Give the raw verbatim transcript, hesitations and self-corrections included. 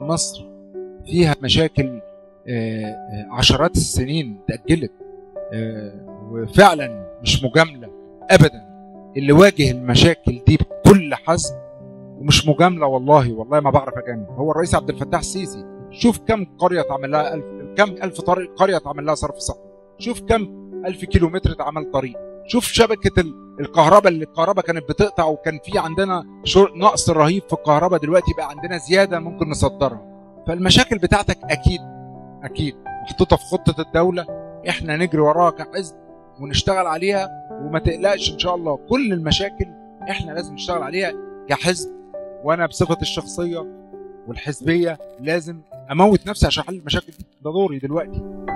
مصر فيها مشاكل عشرات السنين تأجلت، وفعلا مش مجاملة أبدا اللي واجه المشاكل دي بكل حزم، ومش مجاملة والله والله ما بعرف أجامل. هو الرئيس عبد الفتاح السيسي شوف كم قرية اتعمل لها ألف كم ألف طريق قرية اتعمل لها صرف صحي، شوف كم ألف كيلو متر اتعمل طريق، شوف شبكة الكهرباء اللي الكهرباء كانت بتقطع وكان في عندنا نقص رهيب في الكهرباء، دلوقتي بقى عندنا زيادة ممكن نصدرها. فالمشاكل بتاعتك أكيد أكيد محطوطة في خطة الدولة، إحنا نجري وراها كحزب ونشتغل عليها، وما تقلقش إن شاء الله كل المشاكل إحنا لازم نشتغل عليها كحزب. وأنا بصفتي الشخصية والحزبية لازم أموت نفسي عشان أحل المشاكل دي، ده دوري دلوقتي.